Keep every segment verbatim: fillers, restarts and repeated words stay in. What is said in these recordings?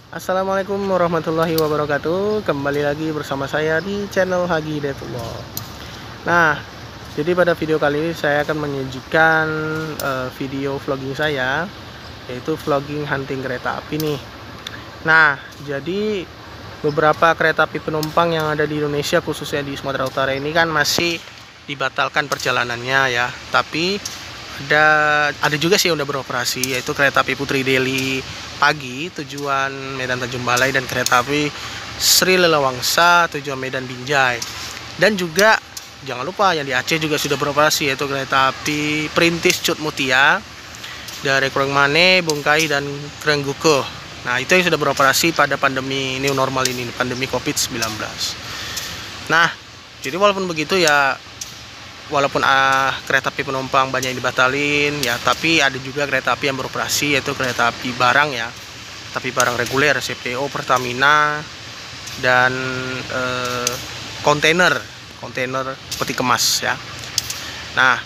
Assalamualaikum warahmatullahi wabarakatuh. Kembali lagi bersama saya di channel Hagi Hidayatullah. Nah, jadi pada video kali ini saya akan menyajikan uh, video vlogging saya, yaitu vlogging hunting kereta api nih. Nah, jadi beberapa kereta api penumpang yang ada di Indonesia, khususnya di Sumatera Utara ini kan masih dibatalkan perjalanannya ya. Tapi ada ada juga sih yang udah beroperasi, yaitu kereta api Putri Deli pagi tujuan Medan Tanjung Balai dan kereta api Sri Lelawangsa tujuan Medan Binjai. Dan juga jangan lupa yang di Aceh juga sudah beroperasi, yaitu kereta api Perintis Cut Mutia dari Krungmane, Bungkai dan Krengguko. Nah, itu yang sudah beroperasi pada pandemi new normal ini, pandemi covid sembilan belas. Nah, jadi walaupun begitu ya, walaupun ah, kereta api penumpang banyak yang dibatalin ya, tapi ada juga kereta api yang beroperasi, yaitu kereta api barang ya, tapi barang reguler C P O Pertamina dan eh, kontainer kontainer peti kemas ya. Nah,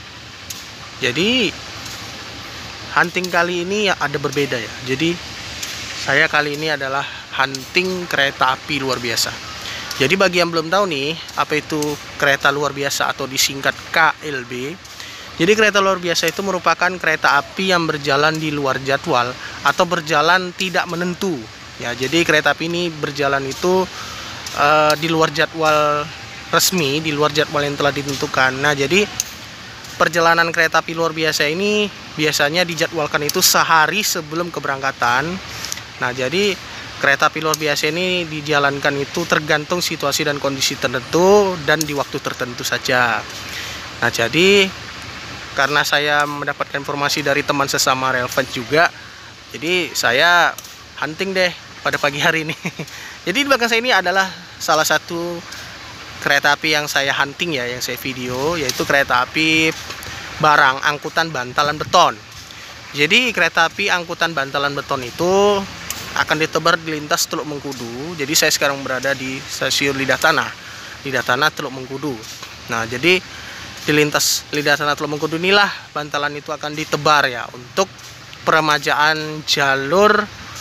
jadi hunting kali ini ya ada berbeda ya. Jadi saya kali ini adalah hunting kereta api luar biasa. Jadi bagi yang belum tahu nih, apa itu kereta luar biasa atau disingkat K L B. Jadi kereta luar biasa itu merupakan kereta api yang berjalan di luar jadwal atau berjalan tidak menentu. Ya, jadi kereta api ini berjalan itu uh, di luar jadwal resmi, di luar jadwal yang telah ditentukan. Nah, jadi perjalanan kereta api luar biasa ini biasanya dijadwalkan itu sehari sebelum keberangkatan. Nah, jadi kereta api luar biasa ini dijalankan itu tergantung situasi dan kondisi tertentu dan di waktu tertentu saja. Nah, jadi karena saya mendapatkan informasi dari teman sesama railfans juga, jadi saya hunting deh pada pagi hari ini. Jadi di belakang saya ini adalah salah satu kereta api yang saya hunting ya, yang saya video, yaitu kereta api barang angkutan bantalan beton. Jadi kereta api angkutan bantalan beton itu akan ditebar di lintas Teluk Mengkudu. Jadi saya sekarang berada di stasiun Lidah Tanah, Lidah Tanah Teluk Mengkudu. Nah, jadi di lintas Lidah Tanah Teluk Mengkudu inilah bantalan itu akan ditebar ya, untuk peremajaan jalur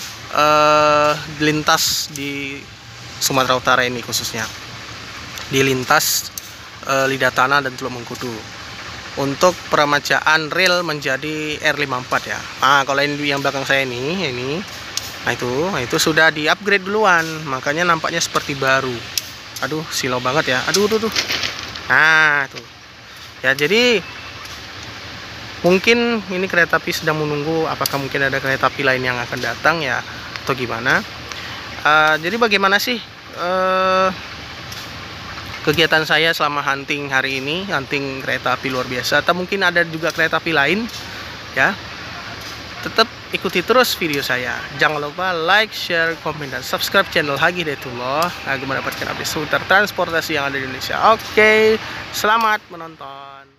eh, lintas di Sumatera Utara ini, khususnya di lintas eh, Lidah Tanah dan Teluk Mengkudu, untuk peremajaan rel menjadi R lima puluh empat ya. Nah, kalau ini yang belakang saya ini, ini Nah itu, nah itu sudah di-upgrade duluan, makanya nampaknya seperti baru. Aduh, silau banget ya. Aduh, tuh tuh. Nah, tuh. Ya, jadi mungkin ini kereta api sedang menunggu apakah mungkin ada kereta api lain yang akan datang ya, atau gimana. Uh, jadi bagaimana sih uh, kegiatan saya selama hunting hari ini, hunting kereta api luar biasa, atau mungkin ada juga kereta api lain ya. Tetap ikuti terus video saya. Jangan lupa like, share, komen, dan subscribe channel Hagi Hidayatullah agar mendapatkan update seputar transportasi yang ada di Indonesia. Oke, selamat menonton.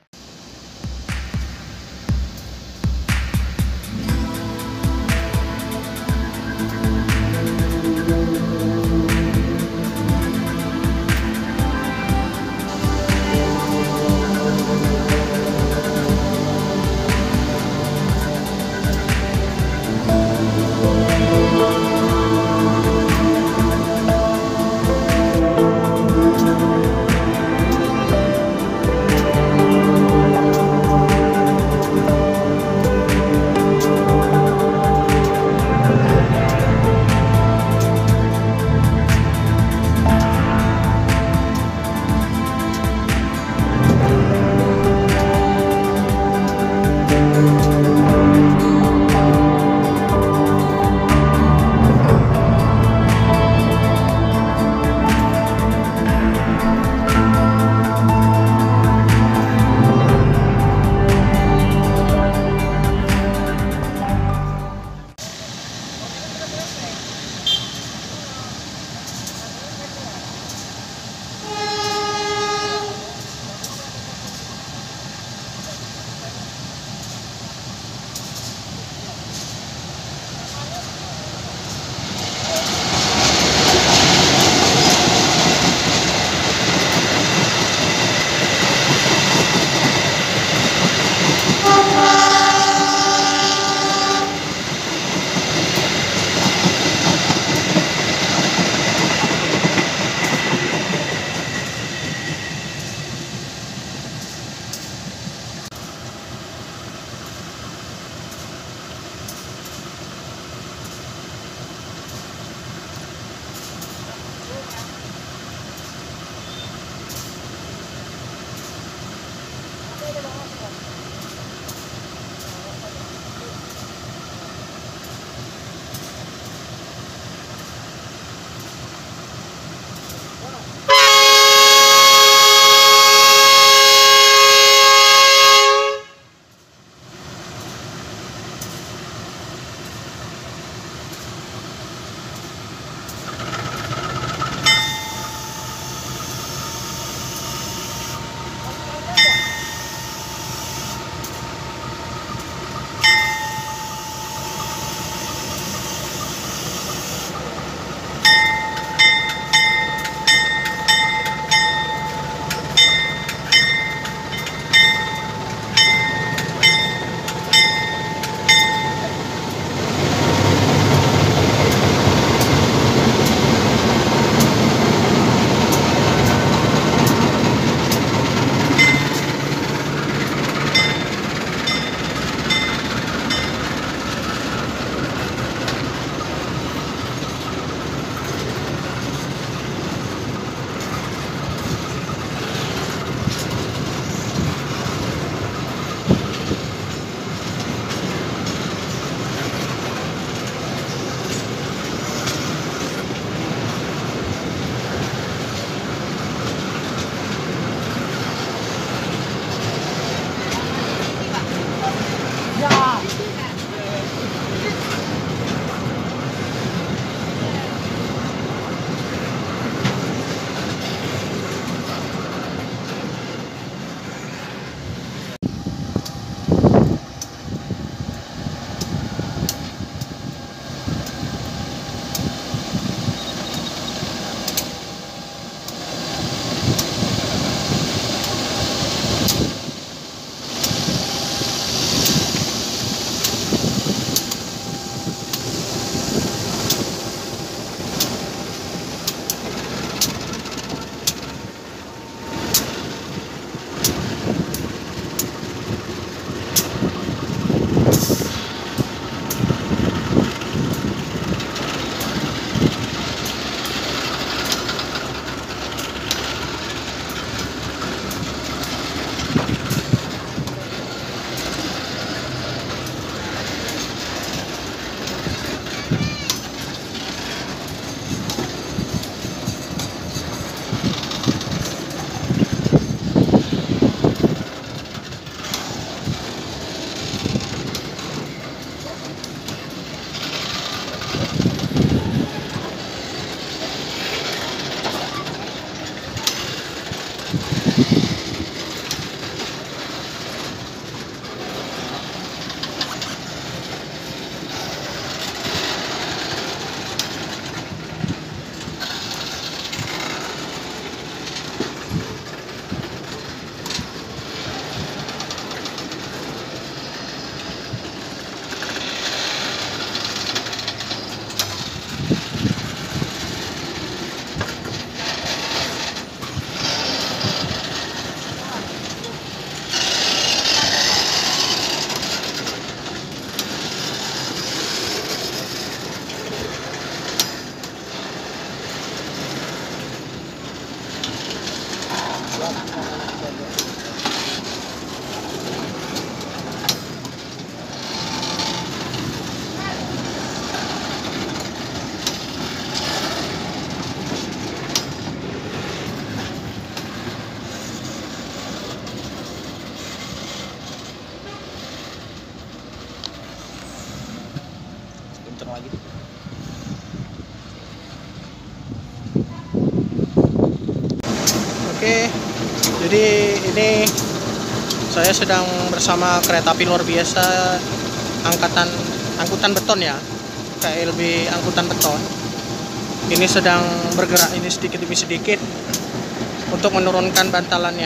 Oke, jadi ini saya sedang bersama kereta api luar biasa angkatan angkutan beton ya, K L B angkutan beton. Ini sedang bergerak ini sedikit demi sedikit untuk menurunkan bantalannya.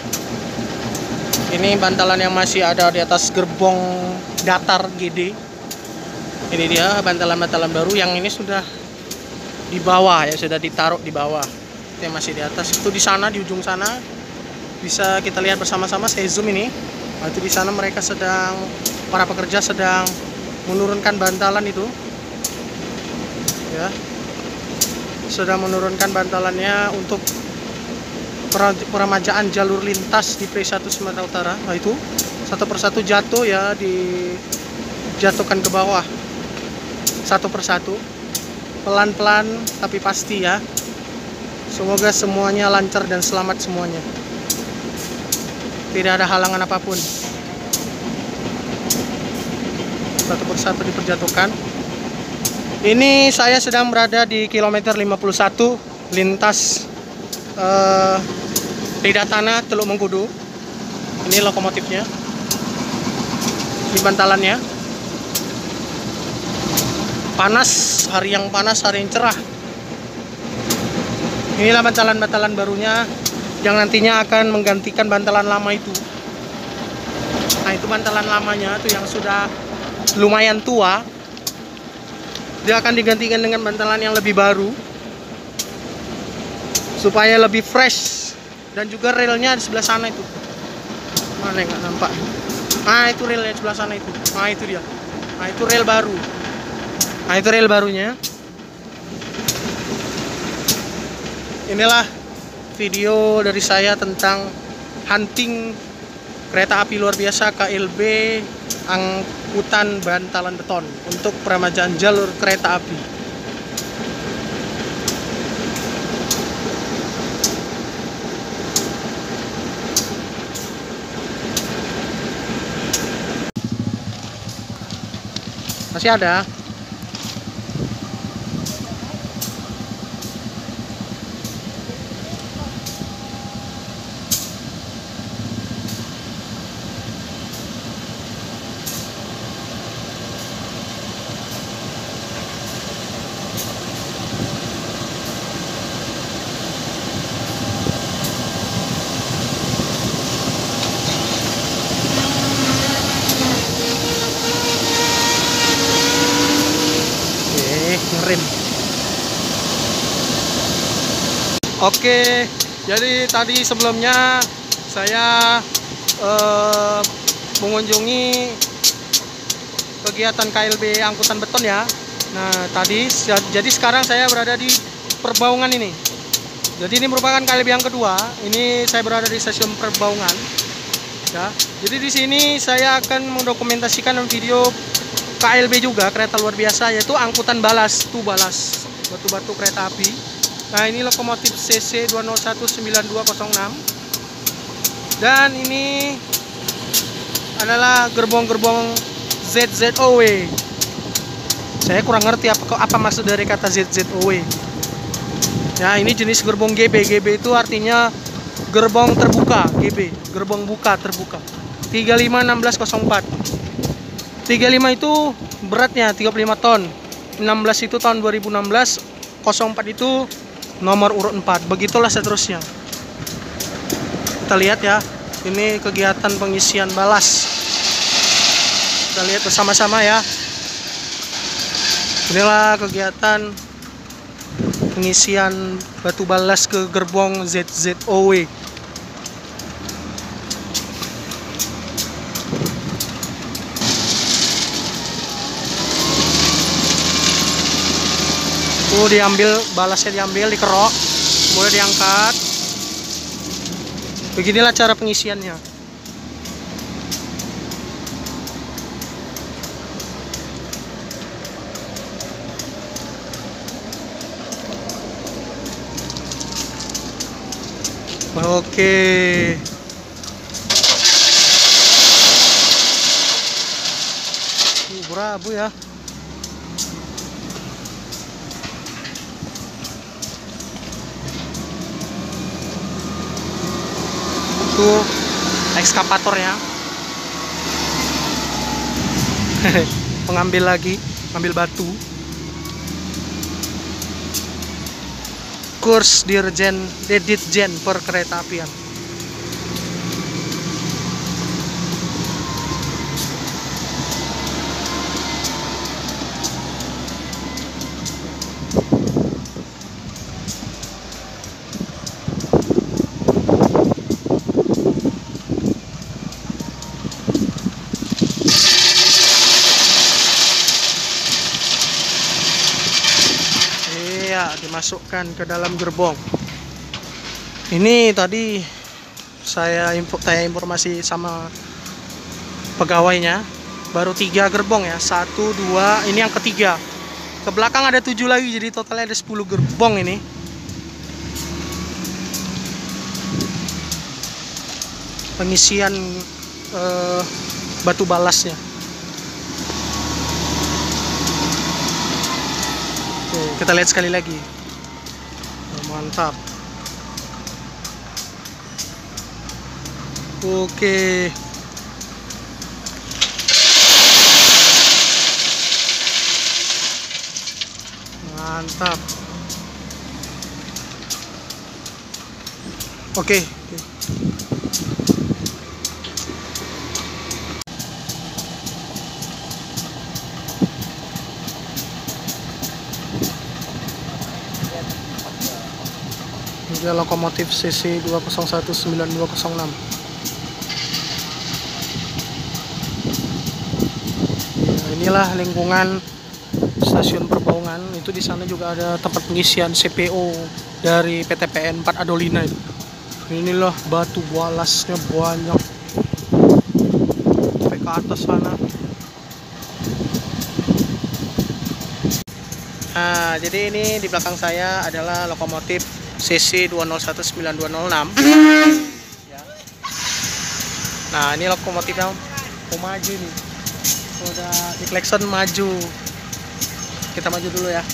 Ini bantalan yang masih ada di atas gerbong datar G D. Ini dia bantalan-bantalan baru yang ini sudah di bawah ya, sudah ditaruh di bawah. Yang masih di atas itu di sana, di ujung sana bisa kita lihat bersama-sama. Saya zoom ini. Nah, itu di sana mereka sedang, para pekerja sedang menurunkan bantalan itu. Ya. Sedang menurunkan bantalannya untuk peremajaan jalur lintas di P satu Sumatera Utara. Nah, itu satu persatu jatuh ya, dijatuhkan ke bawah satu persatu, pelan-pelan tapi pasti ya. Semoga semuanya lancar dan selamat semuanya, tidak ada halangan apapun. Satu persatu diperjatuhkan. Ini saya sedang berada di kilometer lima puluh satu lintas uh, Lidah Tanah Teluk Mengkudu. Ini lokomotifnya, di bantalannya. Panas, hari yang panas, hari yang cerah. Inilah bantalan-bantalan barunya yang nantinya akan menggantikan bantalan lama itu. Nah, itu bantalan lamanya itu yang sudah lumayan tua. Dia akan digantikan dengan bantalan yang lebih baru supaya lebih fresh. Dan juga relnya di sebelah sana itu. Mana nggak nampak? Nah, itu relnya di sebelah sana itu. Nah, itu dia. Nah, itu rel baru. Nah, itu rel barunya. Inilah video dari saya tentang hunting kereta api luar biasa K L B angkutan bantalan beton untuk peremajaan jalur kereta api. Masih ada. Ngerem. Oke, jadi tadi sebelumnya saya eh, mengunjungi kegiatan K L B angkutan beton ya. Nah, tadi jadi sekarang saya berada di Perbaungan ini. Jadi ini merupakan K L B yang kedua. Ini saya berada di stasiun Perbaungan. Ya. Jadi di sini saya akan mendokumentasikan video K L B juga, kereta luar biasa, yaitu angkutan balas, tu balas batu-batu kereta api. Nah, ini lokomotif C C dua nol satu sembilan dua nol enam. Dan ini adalah gerbong-gerbong Z Z O W. Saya kurang ngerti apa apa maksud dari kata Z Z O W. Ya, ini jenis gerbong G B. G B itu artinya gerbong terbuka, G B, gerbong buka terbuka. tiga lima enam belas nol empat. tiga puluh lima itu beratnya tiga puluh lima ton, enam belas itu tahun dua ribu enam belas, nol empat itu nomor urut empat, begitulah seterusnya. Kita lihat ya, ini kegiatan pengisian balas. Kita lihat bersama-sama ya. Inilah kegiatan pengisian batu balas ke gerbong Z Z O W. Tuh diambil, balasnya diambil, dikerok, boleh diangkat. Beginilah cara pengisiannya. Oke. Uh, berabu ya. itu ekskavatornya. Mengambil lagi, ambil batu. Kurs Dirjen Ditjen Perkeretaapian. Dimasukkan ke dalam gerbong. Ini tadi saya info, saya informasi sama pegawainya, baru tiga gerbong ya, satu dua, ini yang ketiga. Ke belakang ada tujuh lagi, jadi totalnya ada sepuluh gerbong ini. Pengisian eh, batu balasnya. Kita lihat sekali lagi. Mantap. Oke. Mantap. Oke. Ini lokomotif C C dua nol satu sembilan dua nol enam. Nah, inilah lingkungan stasiun Perbaungan. Itu di sana juga ada tempat pengisian C P O dari P T P N empat Adolina itu. Inilah batu balasnya banyak sampai ke atas sana. Nah, jadi ini di belakang saya adalah lokomotif C C dua nol satu sembilan dua nol enam. Nah, ini lokomotif yang mau maju nih. Udah di klakson maju. Kita maju dulu ya.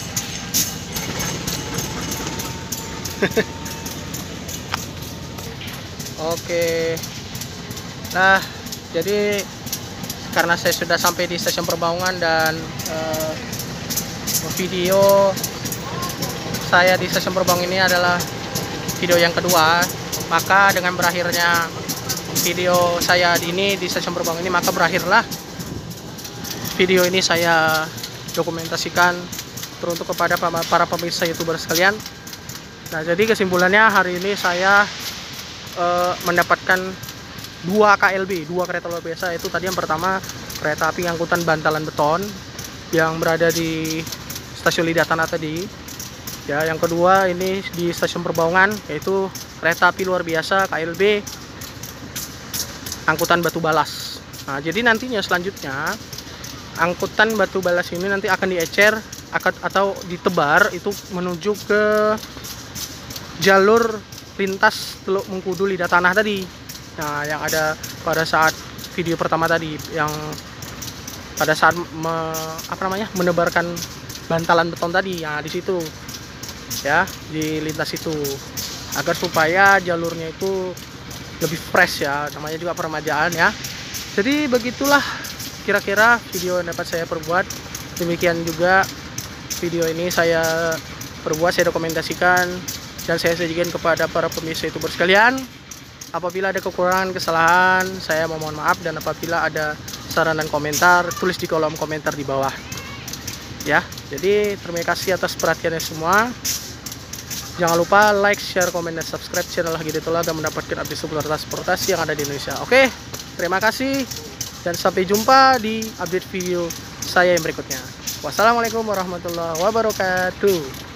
Oke. Nah, jadi karena saya sudah sampai di stasiun Perbaungan dan uh, video saya di stasiun Perbaungan ini adalah video yang kedua, maka dengan berakhirnya video saya ini di stasiun Perbaungan ini, maka berakhirlah video ini saya dokumentasikan teruntuk kepada para pemirsa YouTuber sekalian. Nah, jadi kesimpulannya hari ini saya eh, mendapatkan dua K L B, dua kereta luar biasa. Itu tadi yang pertama kereta api angkutan bantalan beton yang berada di stasiun Lidatana tadi. Ya, yang kedua ini di stasiun Perbaungan, yaitu kereta api luar biasa K L B angkutan batu balas. Nah, jadi nantinya selanjutnya angkutan batu balas ini nanti akan diecer atau ditebar itu menuju ke jalur lintas Teluk Mengkudu Lidatanah tadi. Nah, yang ada pada saat video pertama tadi, yang pada saat me, apa namanya menebarkan bantalan beton tadi. Nah, di situ ya, di lintas itu, agar supaya jalurnya itu lebih fresh ya, namanya juga peremajaan ya. Jadi begitulah kira-kira video yang dapat saya perbuat. Demikian juga video ini saya perbuat, saya dokumentasikan dan saya sajikan kepada para pemirsa YouTuber sekalian. Apabila ada kekurangan, kesalahan, saya mohon maaf, dan apabila ada saran dan komentar, tulis di kolom komentar di bawah ya. Jadi terima kasih atas perhatiannya semua. Jangan lupa like, share, komen, dan subscribe channel Hagi Detola dan mendapatkan update seputar transportasi yang ada di Indonesia. Oke, terima kasih dan sampai jumpa di update video saya yang berikutnya. Wassalamualaikum warahmatullahi wabarakatuh.